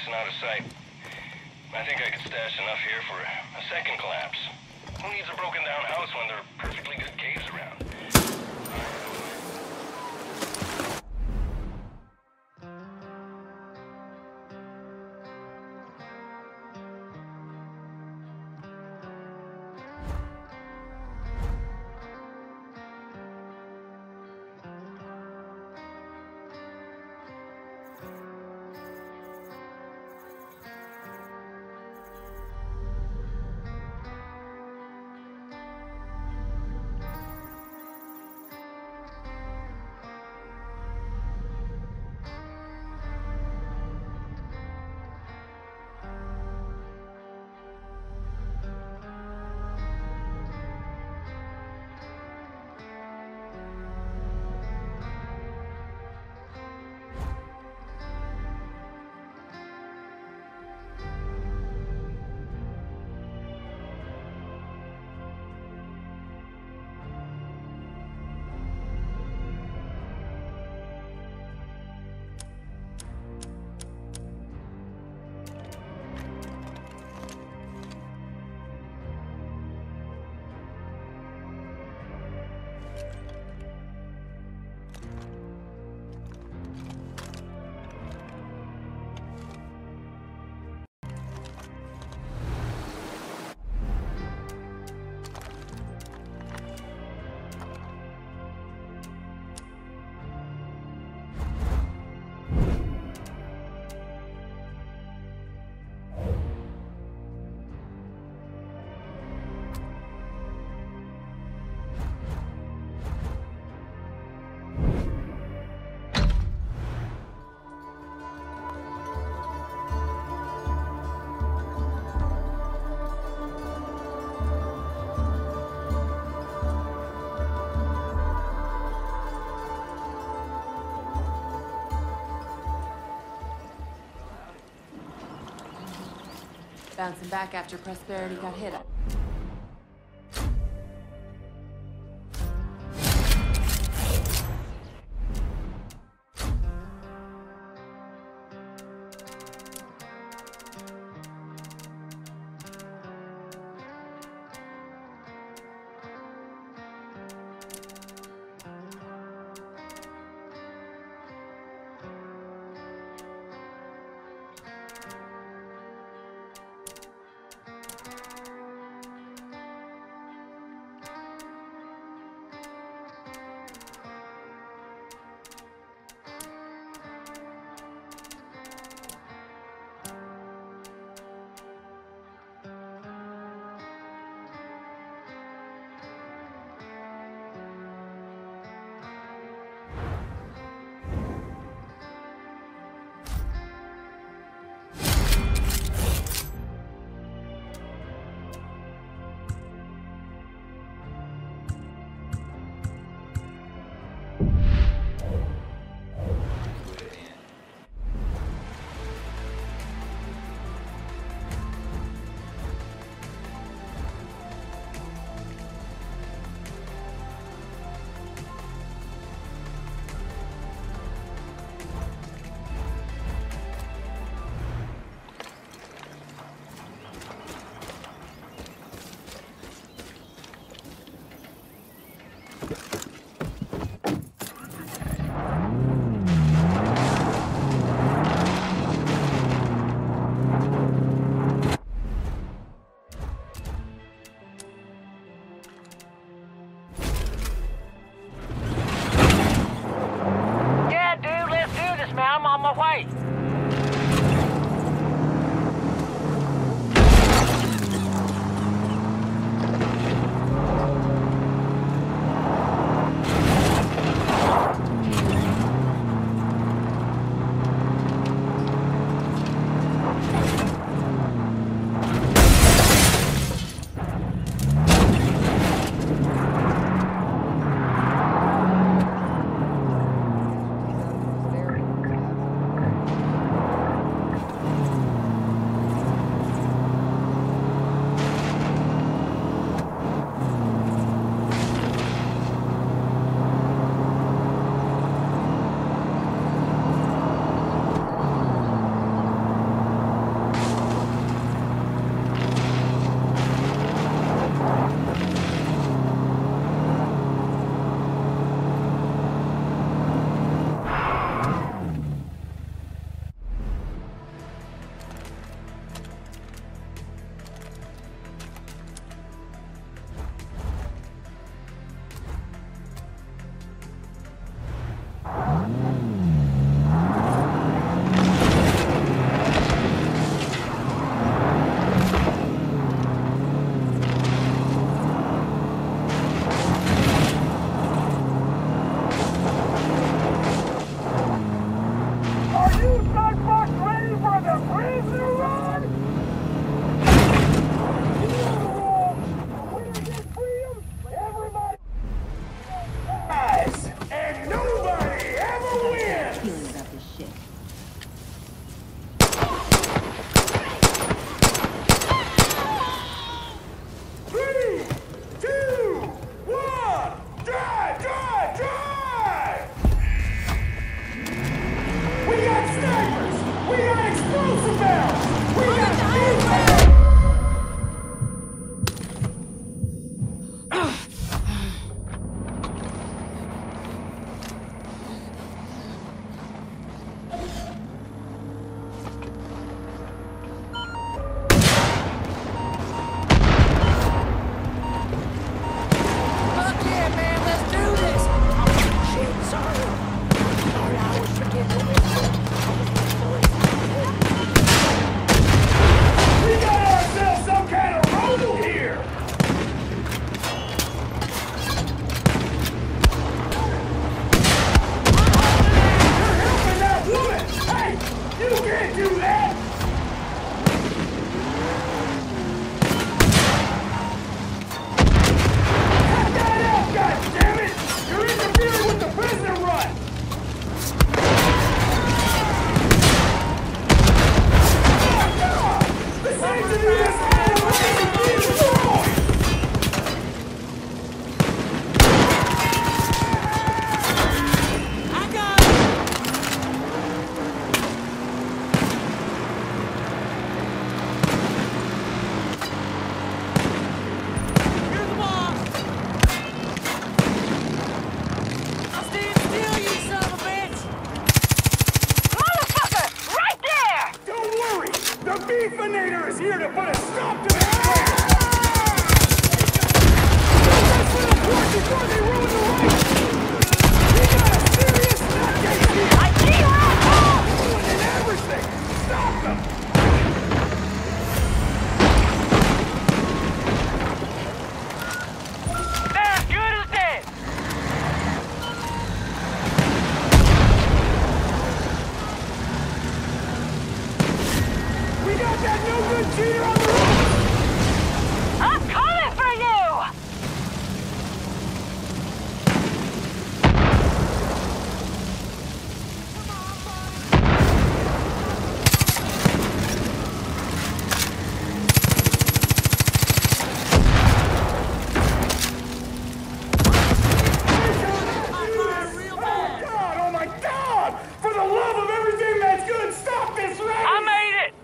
and out of sight. I think I could stash enough here for a second collapse. Who needs a broken down house when there are perfectly good caves around? Bouncing back after Prosperity got hit. The Beefinator is here to put a stop to this place! Let's let them work before they ruin the race! We got a serious nutcase here! I see you, asshole! Ruining everything! Stop them! They're as good as dead! We got that no-good cheater on the roof! I'm coming for you! Oh God! Oh my God! For the love of everything that's good, stop this race! I made it!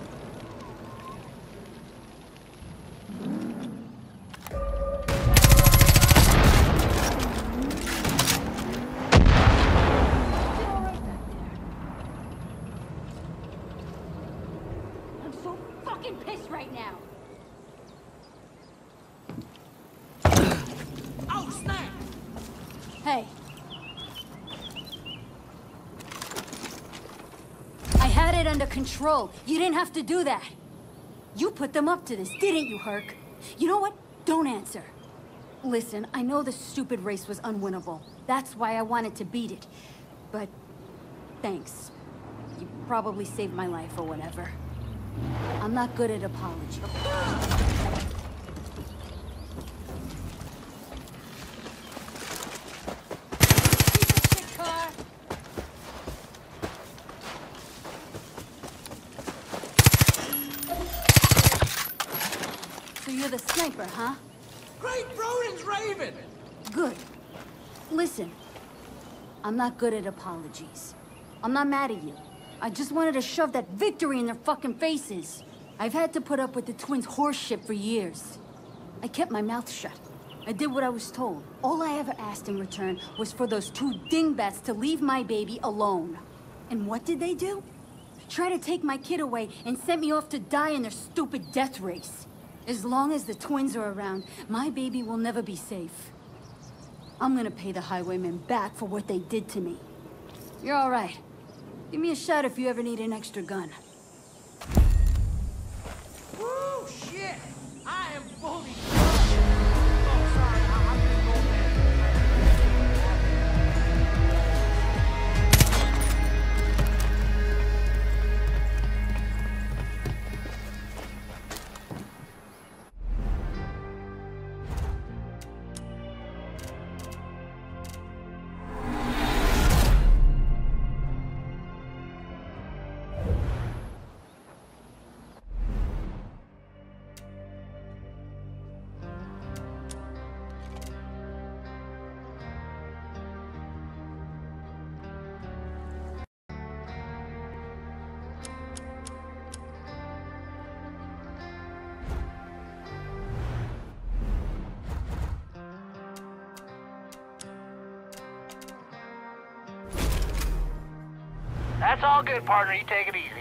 I'm so fucking pissed right now. Oh, snap! Hey. I had it under control. You didn't have to do that. You put them up to this, didn't you, Herc? You know what? Don't answer. Listen, I know the stupid race was unwinnable. That's why I wanted to beat it. But thanks. You probably saved my life or whatever. I'm not good at apologies. So you're the sniper, huh? Great Ronin's raving! Good. Listen, I'm not good at apologies. I'm not mad at you. I just wanted to shove that victory in their fucking faces. I've had to put up with the twins' horse shit for years. I kept my mouth shut. I did what I was told. All I ever asked in return was for those two dingbats to leave my baby alone. And what did they do? Try to take my kid away and sent me off to die in their stupid death race. As long as the twins are around, my baby will never be safe. I'm gonna pay the highwaymen back for what they did to me. You're all right. Give me a shot if you ever need an extra gun. Woo, shit! I am fully... Oh, sorry, I'm just going there. That's all good, partner. You take it easy.